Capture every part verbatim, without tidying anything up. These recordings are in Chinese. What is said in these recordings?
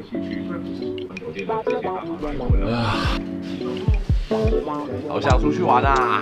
区，所以不是很多店的这些大麻都会来。 好想出去玩啊！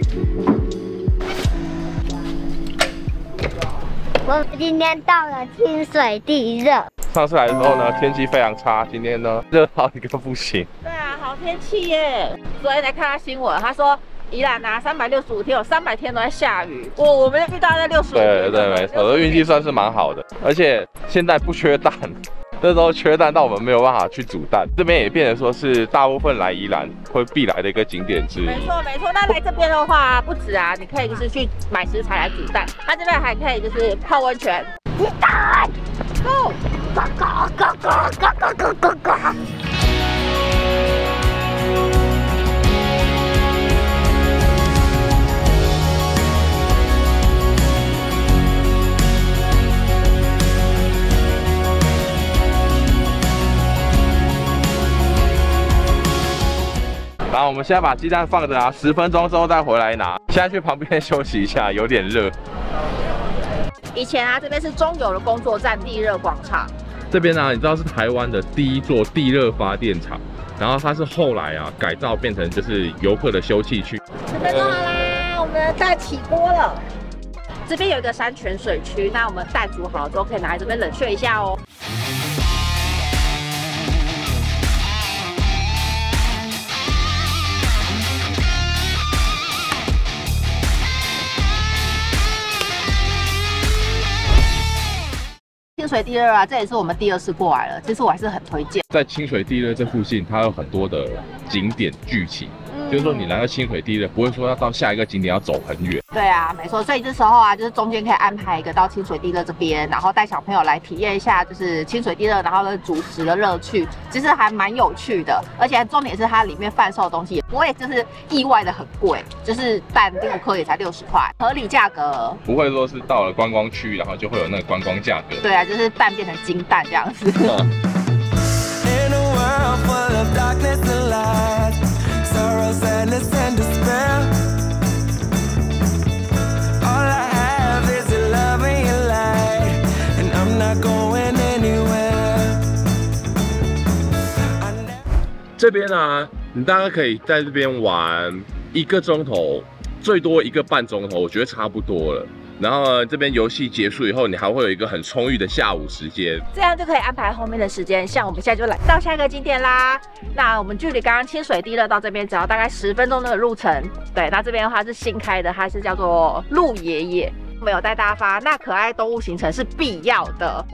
我们今天到了清水地热。 上次来的时候呢，天气非常差，今天呢热到一个不行。 对啊，好天气耶！昨天才看到新闻，他说宜兰啊，三百六十五天有三百天都在下雨。我我们遇到在六十五天。 对对，没错，我的运气算是蛮好的，而且现在不缺蛋。那时候缺蛋到我们没有办法去煮蛋，这边也变成说是大部分来宜兰会必来的一个景点之一。 没错没错，那来这边的话不止啊，你可以就是去买食材来煮蛋，它这边还可以就是泡温泉。 鸡蛋 ，Go， Go Go Go Go Go Go Go Go。 然后我们现在把鸡蛋放着啊，十分钟之后再回来拿。现在去旁边休息一下，有点热。 以前啊，这边是中油的工作站地热广场。 这边呢、啊，你知道是台湾的第一座地热发电厂，然后它是后来啊改造变成就是游客的休憩区。 十分钟好啦，我们的蛋起锅了。这边有一个山泉水区，那我们蛋煮好了之后可以拿来这边冷却一下哦。清水地热啊，这也是我们第二次过来了。其实我还是很推荐。 在清水地热这附近，它有很多的景点聚集，嗯、就是说你来到清水地热，不会说要到下一个景点要走很远。 对啊，没错。所以这时候啊，就是中间可以安排一个到清水地热这边，然后带小朋友来体验一下，就是清水地热，然后呢主食的乐趣，其实还蛮有趣的。而且重点是它里面贩售的东西也不会就是意外的很贵，就是蛋六颗也才六十块，合理价格。 不会说是到了观光区，然后就会有那个观光价格。 对啊，就是蛋变成金蛋这样子。 这边呢、啊，你大概可以在这边玩一个钟头，最多一个半钟头，我觉得差不多了。然后呢，这边游戏结束以后，你还会有一个很充裕的下午时间， 这样就可以安排后面的时间。像我们现在就来到下一个景点啦。那我们距离刚刚清水地热到这边只要大概十分钟的路程。对，那这边的话是新开的，它是叫做鹿爷爷。我们有带大家发，那可爱动物行程是必要的。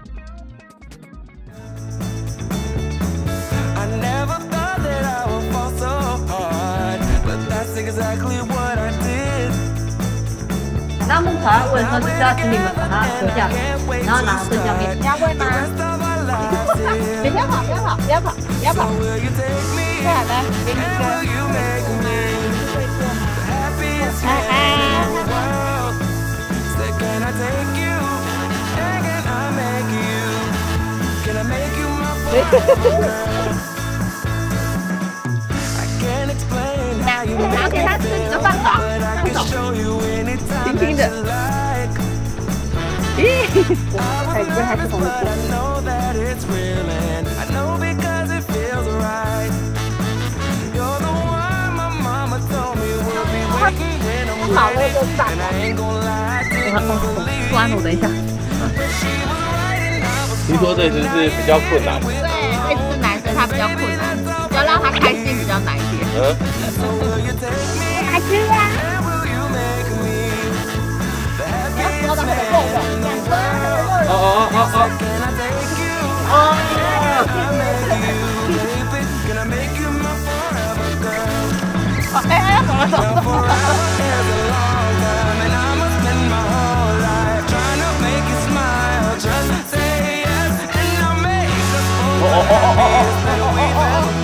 那木头要喂的时候，就是要请你们把它割下来，然后拿剩下面。 你要喂吗？别不要跑，不要跑，不要跑，不要跑。对啊，来，给你一个。哎哎。然后给他吃，你就放手，放手，轻轻的。咦，哎，这还是同一个。好了，就散了。我关了，等一下。 听说这只是比较困难。 对，这只是男生，他比较困难，要让他开心比较难一点。嗯。 还吃呀？ 你要吃到那个肉肉， 哦哦哦哦哦！ 哎哎，怎么走？ 哦哦哦哦哦哦！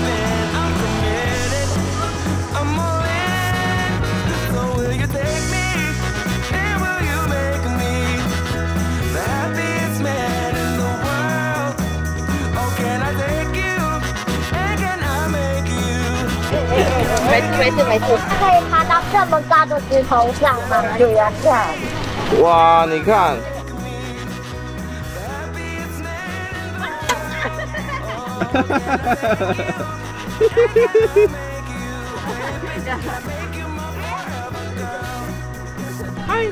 没事没事没事。 可以爬到这么高的石头上吗？就要看。 哇，你看。 嗨。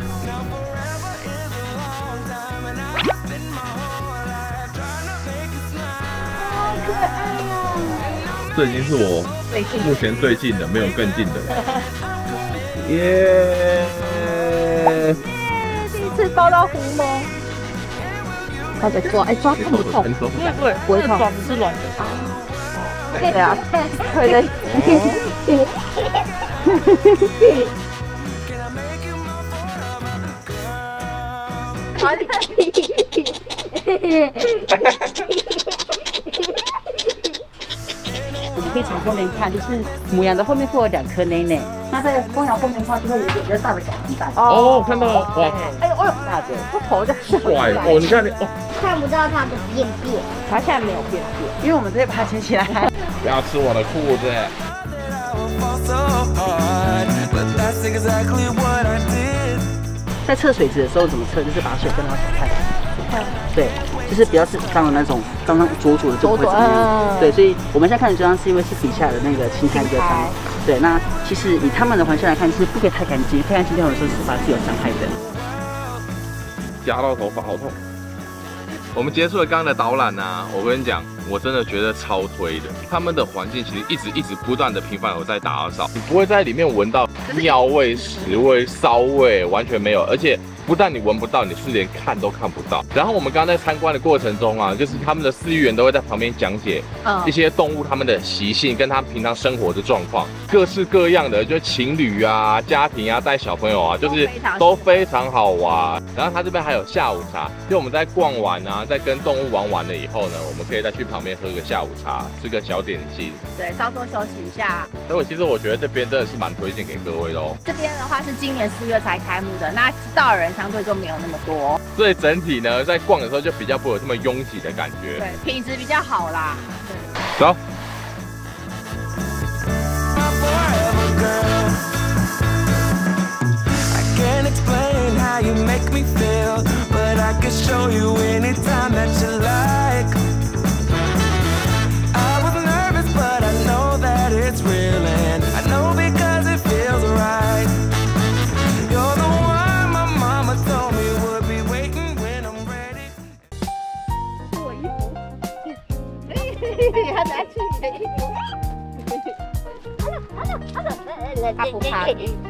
这已经是我目前最近的，没有更近的了。耶！ 第一次抱到狐獴，他在抓，哎，抓痛不痛？ 对对， 不会痛， 爪子是软的。 对啊，会的。 我们可以从后面看，就是母羊的后面会有两颗奶奶，那在公羊后面的话，就会有一个比较大的小鸡蛋。 哦，看到了，哇， 哎呦哎呦， 大的， 它头在帅哦！你看你，哦， 看不到它的便便。 它现在没有变变， 因为我们这把它牵起来。 不要吃我的裤子。 在测水质的时候怎么测？就是把水跟到手看。对，就是比较是脏的那种，脏脏浊浊的就不会怎么样。对，所以我们现在看的这张是因为是底下的那个青苔比较脏。对，那其实以他们的环境来看，是不可以太干净，太干净掉的时候是反而是有伤害的。 夹到头发好痛。我们结束了刚刚的导览啊，我跟你讲，我真的觉得超推的。他们的环境其实一直一直不断的频繁有在打扫，你不会在里面闻到尿味、屎味、骚味，完全没有，而且。不但你闻不到，你是连看都看不到。然后我们刚刚在参观的过程中啊，就是他们的饲育员都会在旁边讲解一些动物它们的习性跟它们平常生活的状况，各式各样的，就是情侣啊、家庭啊、带小朋友啊，就是都非常好玩。然后他这边还有下午茶，就我们在逛完啊，在跟动物玩完了以后呢，我们可以再去旁边喝个下午茶，吃个小点心， 对，稍作休息一下。 所以我其实我觉得这边真的是蛮推荐给各位的哦。 这边的话是今年四月才开幕的，那知道的人相对就没有那么多， 所以整体呢，在逛的时候就比较不会有这么拥挤的感觉。 对，品质比较好啦。 走。 他拿去你的衣服。 他不怕。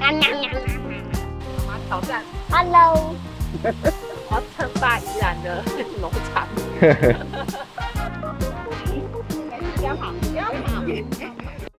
妈妈挑战。 Hello。 我要称霸宜兰的农场。不要跑，不要跑。